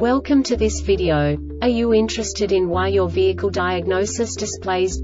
Welcome to this video. Are you interested in why your vehicle diagnosis displays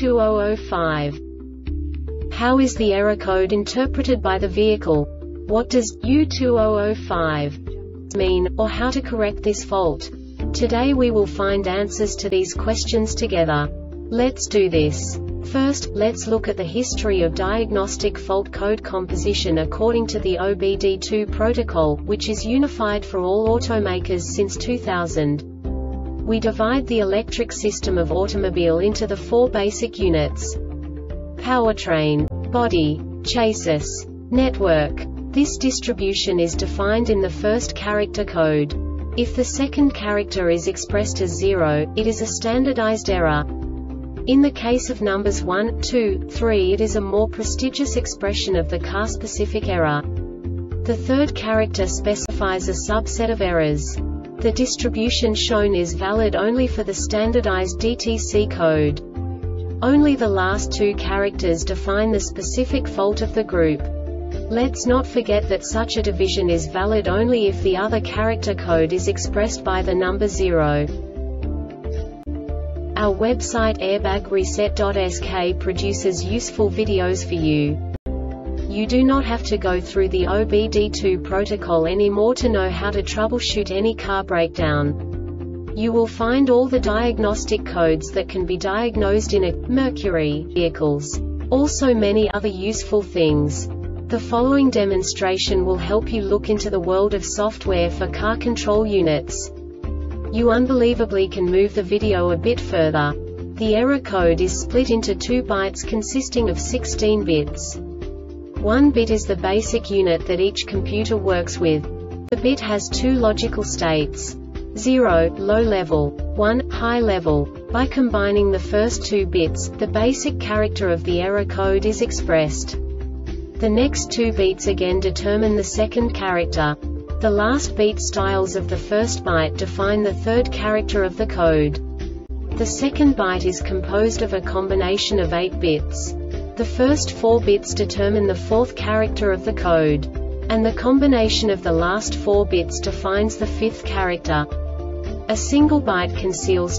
U2005? How is the error code interpreted by the vehicle? What does U2005 mean, or how to correct this fault? Today we will find answers to these questions together. Let's do this. First, let's look at the history of diagnostic fault code composition according to the OBD2 protocol, which is unified for all automakers since 2000. We divide the electric system of automobile into the four basic units: powertrain, body, chassis, network. This distribution is defined in the first character code. If the second character is expressed as 0, it is a standardized error. In the case of numbers 1, 2, 3, it is a more prestigious expression of the car-specific error. The third character specifies a subset of errors. The distribution shown is valid only for the standardized DTC code. Only the last two characters define the specific fault of the group. Let's not forget that such a division is valid only if the other character code is expressed by the number 0. Our website airbagreset.sk produces useful videos for you. You do not have to go through the OBD2 protocol anymore to know how to troubleshoot any car breakdown. You will find all the diagnostic codes that can be diagnosed in a Mercury vehicles. Also many other useful things. The following demonstration will help you look into the world of software for car control units. You unbelievably can move the video a bit further. The error code is split into 2 bytes consisting of 16 bits. 1 bit is the basic unit that each computer works with. The bit has 2 logical states: 0, low level, 1, high level. By combining the first 2 bits, the basic character of the error code is expressed. The next 2 beats again determine the second character. The last beat styles of the first byte define the third character of the code. The second byte is composed of a combination of 8 bits. The first 4 bits determine the fourth character of the code. And the combination of the last 4 bits defines the fifth character. A single byte conceals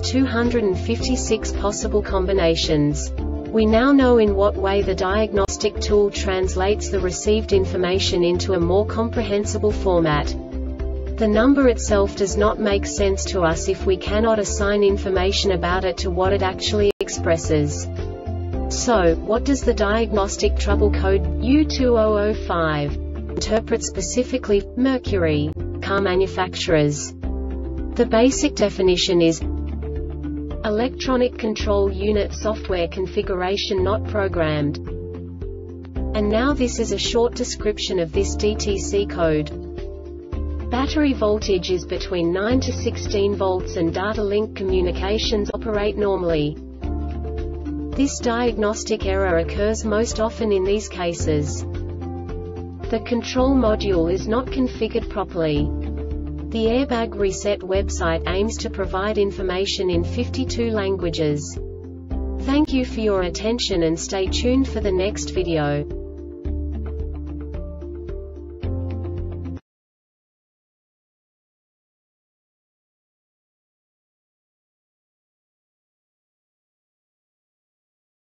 256 possible combinations. We now know in what way the diagnostic tool translates the received information into a more comprehensible format. The number itself does not make sense to us if we cannot assign information about it to what it actually expresses. So, what does the diagnostic trouble code U2005 interpret specifically for Mercury car manufacturers? The basic definition is electronic control unit software configuration not programmed. And now this is a short description of this DTC code. Battery voltage is between 9 to 16 volts and data link communications operate normally. This diagnostic error occurs most often in these cases: the control module is not configured properly. The Airbag Reset website aims to provide information in 52 languages. Thank you for your attention and stay tuned for the next video.